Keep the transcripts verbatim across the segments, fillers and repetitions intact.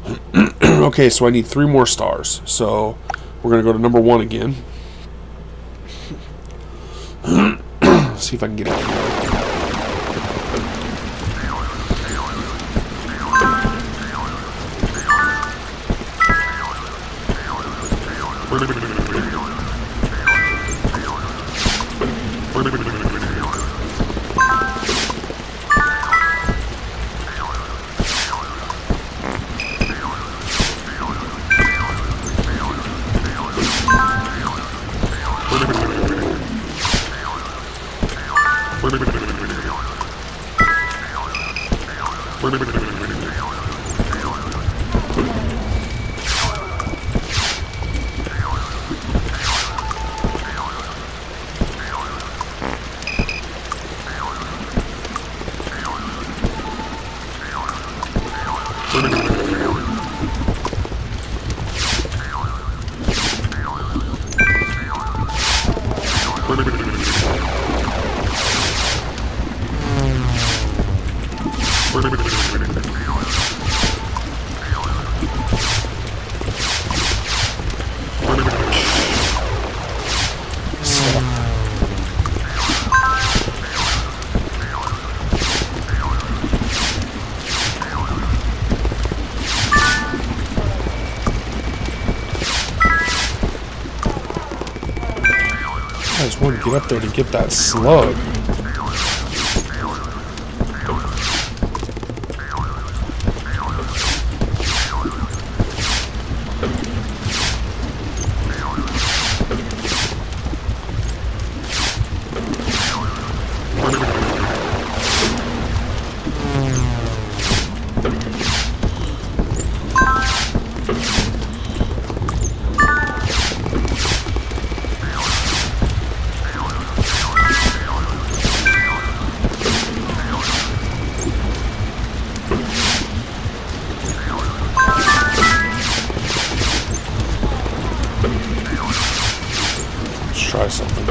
Okay, so I need three more stars. So we're going to go to number one again. See if I can get it here. I just want to get up there to get that slug. Try something.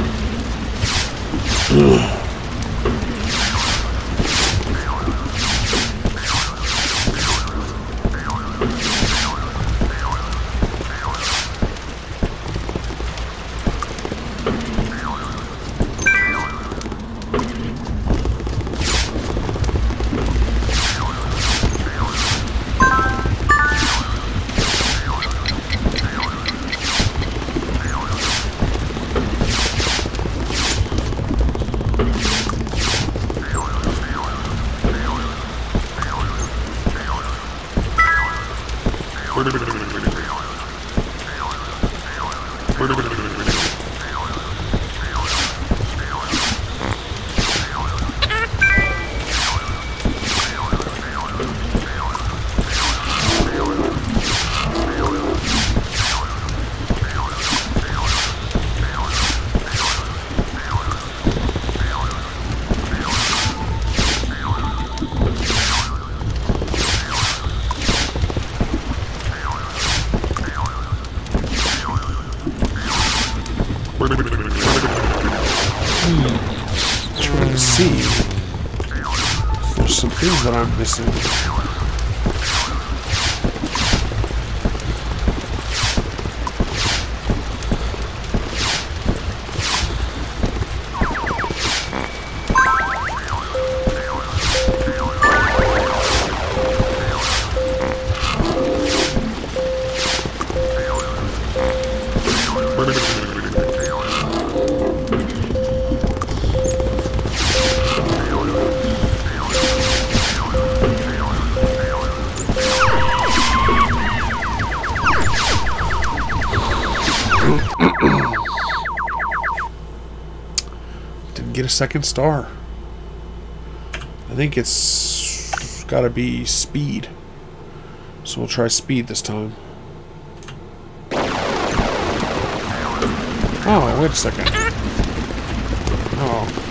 Trying to see if there's some things that I'm missing. Didn't get a second star. I think it's gotta be speed. So we'll try speed this time. Oh, wait a second. Oh.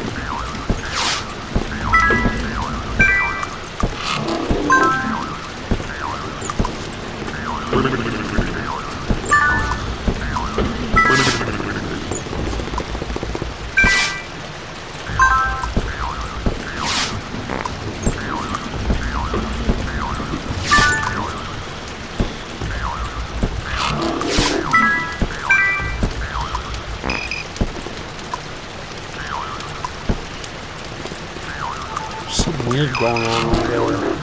is going on over there?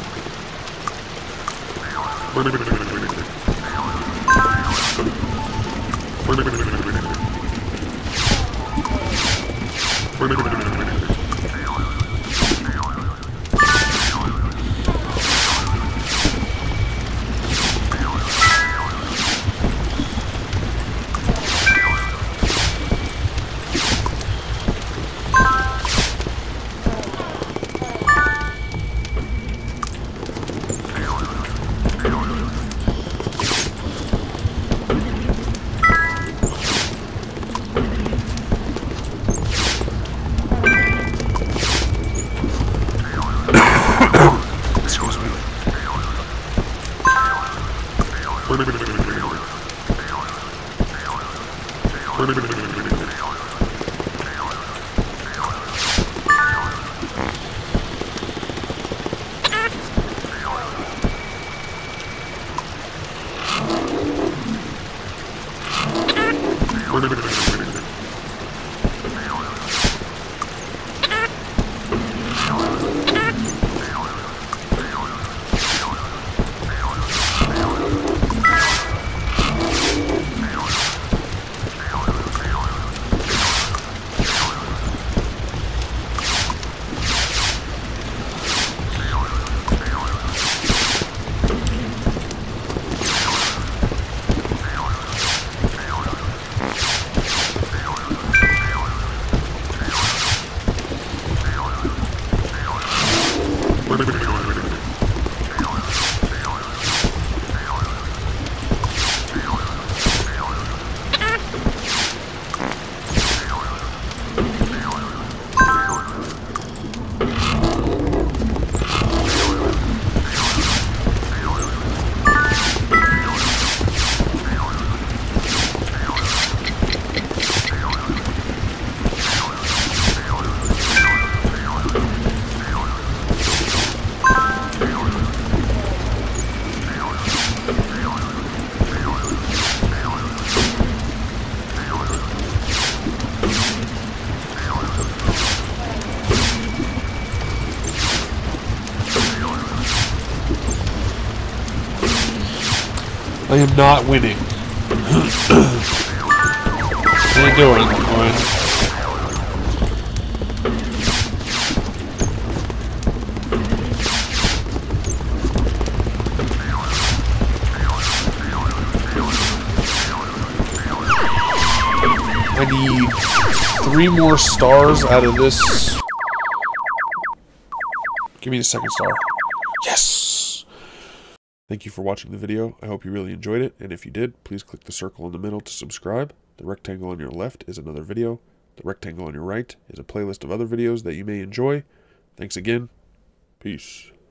I am not winning. What are you doing, Gwen? I need three more stars out of this. Give me the second star. Yes! Thank you for watching the video. I hope you really enjoyed it, and if you did, please click the circle in the middle to subscribe. The rectangle on your left is another video. The rectangle on your right is a playlist of other videos that you may enjoy. Thanks again. Peace.